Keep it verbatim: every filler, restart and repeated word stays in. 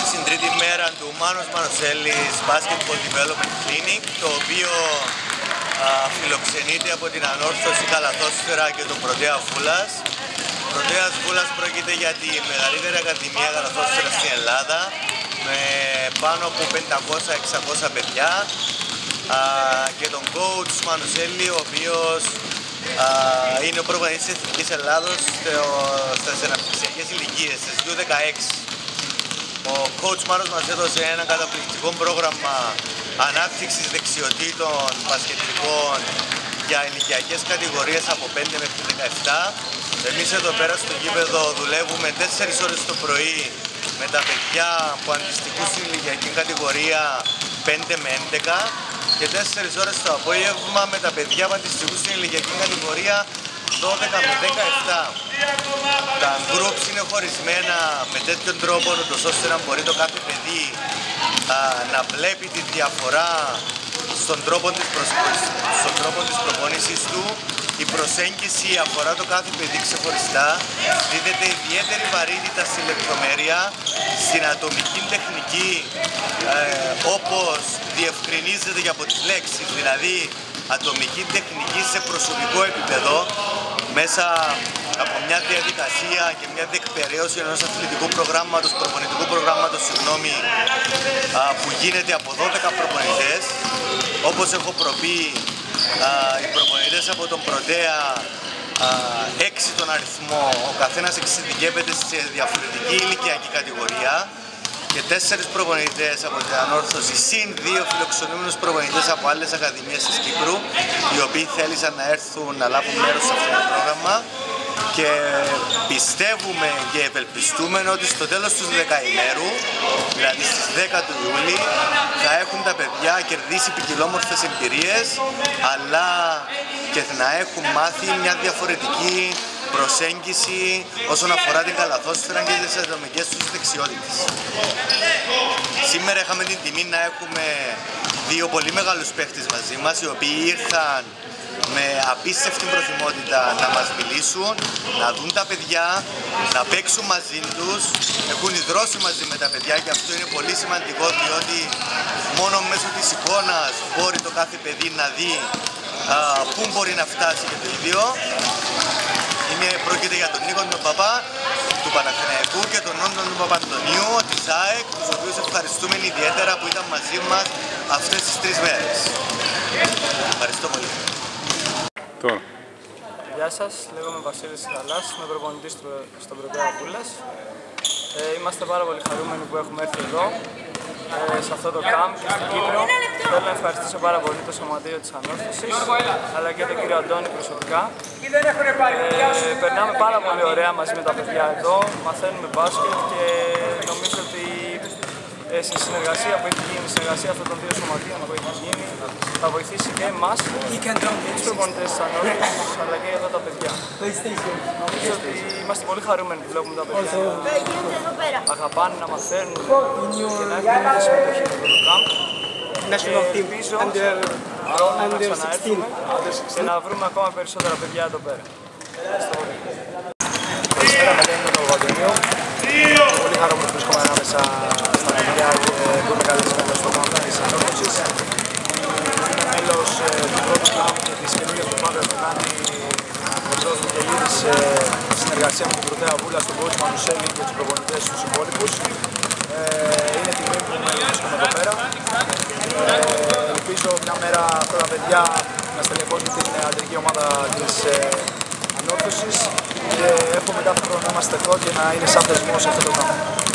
στην τρίτη μέρα του Μάνος Μανωσέλης Basketball Development Clinic, το οποίο α, φιλοξενείται από την Ανόρθωση Καλαθόσφαιρα και τον Πρωτέα Βούλας. Πρωτέας Βούλας πρόκειται για τη μεγαλύτερη ακαδημία καλαθόσφαιρα στην Ελλάδα, με πάνω από πεντακόσια με εξακόσια παιδιά, α, και τον coach Μανωσέλη, ο οποίος α, είναι ο προπονητής της Εθνικής Ελλάδος στις αναπτυξιακές ηλικίες, στις γιου δεκαέξι. Ο coach Μάνος μας έδωσε ένα καταπληκτικό πρόγραμμα ανάπτυξης δεξιοτήτων μπασκετικών για ηλικιακές κατηγορίες από πέντε μέχρι δεκαεπτά. Εμείς εδώ πέρα στο γήπεδο δουλεύουμε τέσσερις ώρες το πρωί με τα παιδιά που αντιστοιχούν στην ηλικιακή κατηγορία πέντε με έντεκα και τέσσερις ώρες το απόγευμα με τα παιδιά που αντιστοιχούν στην ηλικιακή κατηγορία δώδεκα με δεκαεπτά. Τα groups είναι χωρισμένα με τέτοιον τρόπο ώστε να μπορεί το κάθε παιδί α, να βλέπει τη διαφορά στον τρόπο της, προσ... στον τρόπο της προπόνησης του. Η προσέγγιση αφορά το κάθε παιδί ξεχωριστά, δίδεται ιδιαίτερη βαρύτητα στη λεπτομέρεια, στην ατομική τεχνική, ε, όπως διευκρινίζεται και από τις λέξεις, δηλαδή ατομική τεχνική σε προσωπικό επίπεδο, μέσα από μια διαδικασία και μια διεκπαιρέωση ενός αθλητικού προγράμματος, προπονητικού προγράμματος, συγγνώμη, α, που γίνεται από δώδεκα προπονητές. Όπως έχω προπεί, α, οι προπονητές από τον Πρωτέα, έξι τον αριθμό, ο καθένας εξειδικεύεται σε διαφορετική ηλικιακή κατηγορία, και τέσσερις προπονητές από την Ανόρθωση, συν δύο φιλοξενούμενους προπονητές από άλλες ακαδημίες της Κύπρου, οι οποίοι θέλησαν να έρθουν να λάβουν μέρος σε αυτό το πρόγραμμα, και πιστεύουμε και ευελπιστούμε ότι στο τέλος του δεκαημέρου, δηλαδή στις δέκα του Ιούλη, θα έχουν τα παιδιά κερδίσει ποικιλόμορφες εμπειρίες, αλλά και να έχουν μάθει μια διαφορετική προσέγγιση όσον αφορά την καλαθόσφαιρα και τις ατομικές τους δεξιότητες. Σήμερα είχαμε την τιμή να έχουμε δύο πολύ μεγάλους παίχτες μαζί μας, οι οποίοι ήρθαν με απίστευτη προθυμότητα να μας μιλήσουν, να δουν τα παιδιά, να παίξουν μαζί τους. Έχουν ιδρώσει μαζί με τα παιδιά και αυτό είναι πολύ σημαντικό, διότι μόνο μέσω της εικόνας μπορεί το κάθε παιδί να δει α, πού μπορεί να φτάσει και το ίδιο. Είναι, πρόκειται για τον Νίκο τον Παπά του Παναθηναϊκού και τον Όντον του Παπαντονίου της ΑΕΚ, τους οποίους ευχαριστούμε ιδιαίτερα που ήταν μαζί μας αυτές τις τρεις μέρες. Ευχαριστώ πολύ. Τώρα. Γεια σας, λέγομαι Βασίλης Καλάς, είμαι προπονητής στον Πρωτέα Βούλας. Ε, είμαστε πάρα πολύ χαρούμενοι που έχουμε έρθει εδώ, ε, σε αυτό το camp και στην Κύπρο. Θέλω να ευχαριστήσω πάρα πολύ το σωματείο της Ανόρθωσης, αλλά και τον κύριο Αντώνη προσωπικά. Ε, περνάμε πάρα πολύ ωραία μαζί με τα παιδιά εδώ, μαθαίνουμε μπάσκετ και νομίζω ότι ε, στη συνεργασία που έχει γίνει, η συνεργασία αυτών των δύο σωματείων που έχει γίνει, θα βοηθήσει και εμάς και τους προπονητές της Ανόρθωσης, αλλά και εδώ τα παιδιά. Νομίζω ότι είμαστε πολύ χαρούμενοι που βλέπουμε τα παιδιά να αγαπάνε, να μαθαίνουν και να έχουν μια συμμετοχή σε αυτό το camp. Και ελπίζω να ξαναέρθουμε και να βρούμε ακόμα περισσότερα παιδιά εδώ πέρα. Καλησπέρα, με λένε τον Παπαντονίου. Πολύ χαρούμενοι που βρίσκομαι ανάμεσα στα παιδιά που είμαι καλεσμένος στο camp της Ανόρθωσης. Είμαι μέλος του πρώτου camp και της καινούργιας ομάδας που κάνει ο Ζώος Μικελίδης σε συνεργασία με την Πρωτέα Βούλα, τον coach Μανουσέλη και τους προπονητές τους υπόλοιπους. Είναι τιμή που βρίσκομαι εδώ πέρα. Ελπίζω μια μέρα αυτά τα παιδιά να στελεχώσουν την αντρική ομάδα της Ανόρθωσης και εύχομαι κάθε χρόνο να είμαστε εδώ και να είναι σαν θεσμός αυτό το camp.